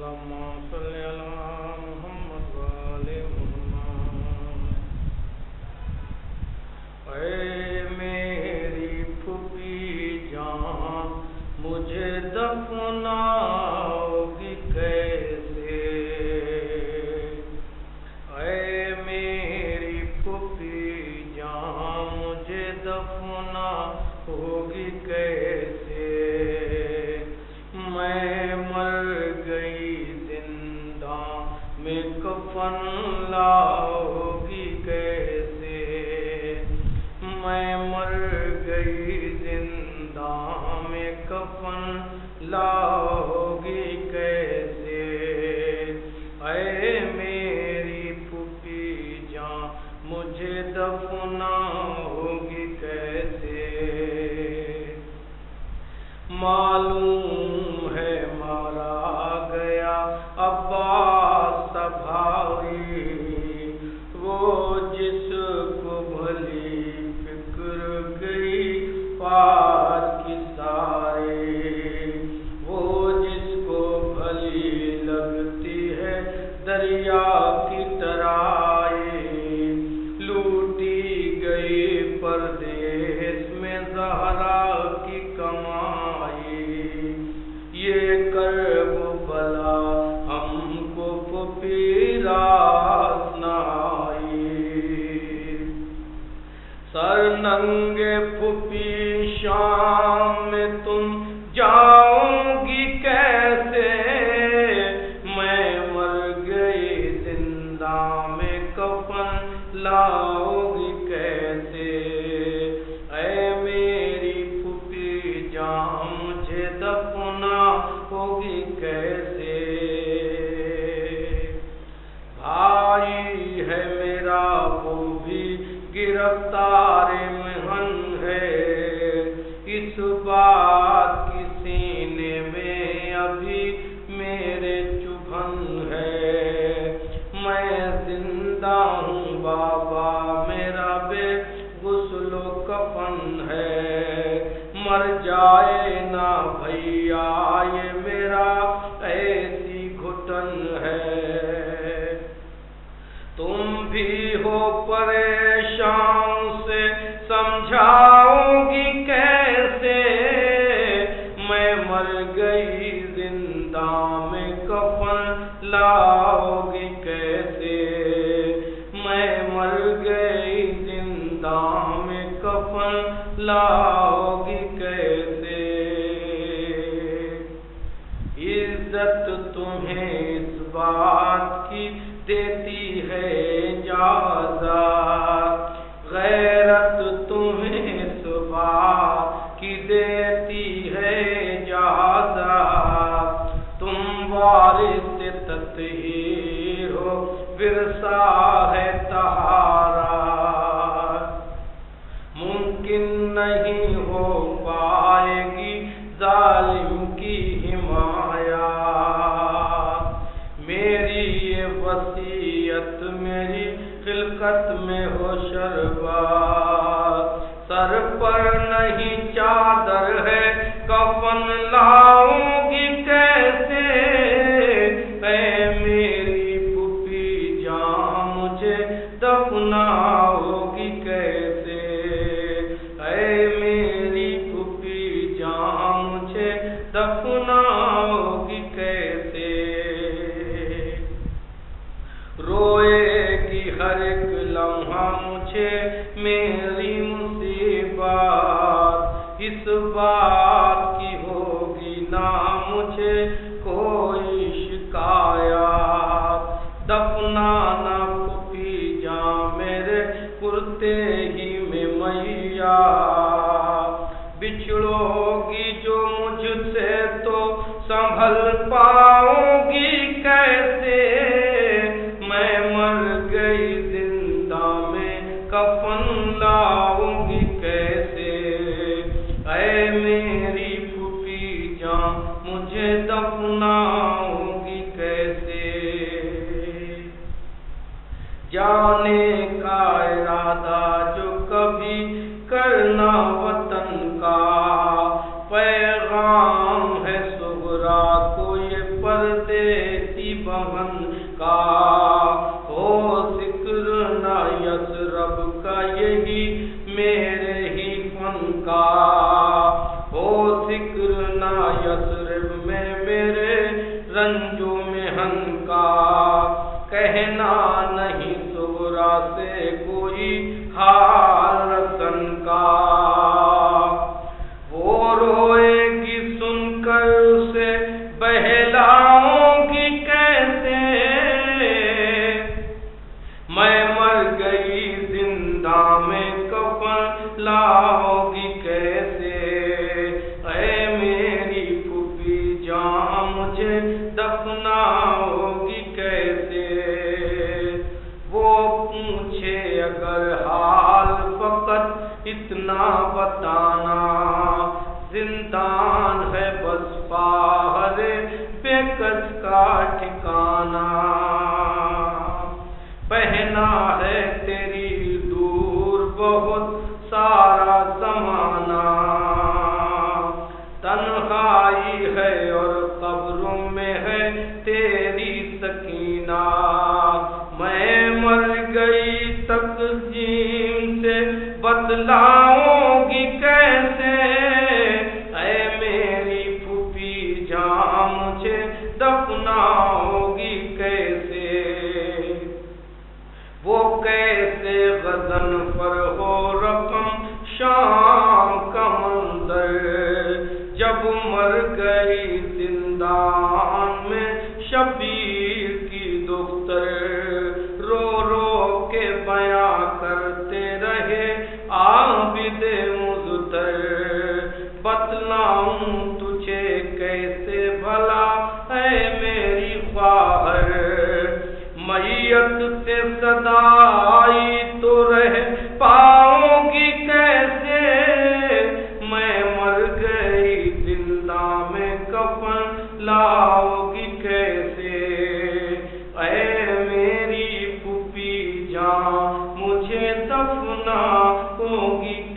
دفناؤگی کیسے؟ اے میری پھوپھی جان مجھے دفناؤگی کیسے؟ میں مر گئی زندہ میں کفن لاؤگی کیسے؟ میں مر گئی زندہ میں کفن لاؤگی کیسے؟ اے میری پھوپھی جان مجھے دفناؤگی کیسے؟ معلوم ہے مارا گیا عباس بھائی، وہ جس کو بھلی فکر گئی پار کی ساری، وہ جس کو بھلی لگتی ہے دریا کی ترائی، لوٹی گئی پردیس میں زہرا کی کمائی، یہ کرب بلا ہم کو پھوپھی راس نہ آئی۔ سر ننگے پھوپھی شام میں تم جاؤ گی کیسے؟ میں مر گئی زندہ میں کفن لاؤگی کیسے؟ اے میری پھوپھی جان مجھے دفناؤگی کیسے؟ بھائی ہے میرا وہ بھی گرفتار مہن ہے، اس بات کی سینے میں ابھی میرے چبھن ہے، میں زندہ ہوں بابا میرا بے غسل و کفن ہے، مر جائے نہ بھیا یہ میرا ایسی گھٹن ہے۔ تم بھی ہو پریشان سے سمجھاؤ گی کیسے؟ میں مر گئی زندہ میں کفن لاؤگی کیسے؟ میں مر گئی زندہ میں کفن لاؤگی کیسے؟ عزت تمہیں اس بات کی دیتی ہے اجازت، غیرت تمہیں اس بات کی دیتی ہے اجازت، تم وارث تطہیر ہو ورثہ ہے طہارت، ممکن نہیں ہو پائے گی ظالم کی حمایت، میری یہ وصیت میری خلقت میں ہو شربت، سر پر نہیں چادر ہے کفن لاؤں گی کیسے؟ اے میری پھوپھی جان مجھے دفناؤگی کیسے؟ اے میری پھوپھی جان مجھے دفناؤگی کیسے؟ روئے گی ہر ایک لمحہ مجھے میری مصیبت، اس بات کی ہوگی نہ مجھے کوئی شکایت، دفنانا پھوپھی جان میرے کرتے ہی میں میاں، بچھڑو گی جو مجھ سے تو سنبھل پاؤں گی کیسے؟ میں مر گئی زندہ میں کفن لاؤں گی کیسے؟ اے میری پھوپھی جان مجھے دفناؤگی کیسے؟ جانے کا ارادہ جو کبھی کرنا وطن کا، پیغام ہے صغرا کو یہ پردے رنجو محن کا، کہنا نہیں صغرا سے کوئی حال رسن کا، وہ روئے گی سن کر اسے بہلاؤں گی کیسے، میں مر گئی زندہ میں کفن لاؤ گی کیسے، اے میری پھوپھی جان مجھے دفناؤ گی کیسے، وہ پوچھے اگر حال فقط اتنا بتانا، زندان ہے بس باہر بے کس کا ٹھکانا، پہنا ہے تیری دور بہت سارا زمانہ، تنہائی ہے اور قبروں میں ہے تیری سکینہ، میں مر گئی تقسیم سے بتلاؤں گی کیسے، اے میری پھوپھی جان مجھے دفناؤ گی کیسے، وہ کیسے غزن پر ہو رقم شام کا منظر، جب مر گئی زندان میں شبیر کی دختر، رو رو کے بیاں کرتے رہے عابد مزتر، بتلاؤں تجھے کیسے بھلا اے میری خواہر، میت سے صدا آئی تو رہ پاؤں گی کیسے، میں مر گئی زندہ میں کفن لاؤ گی کیسے، اے میری پھوپھی جان مجھے دفناؤ گی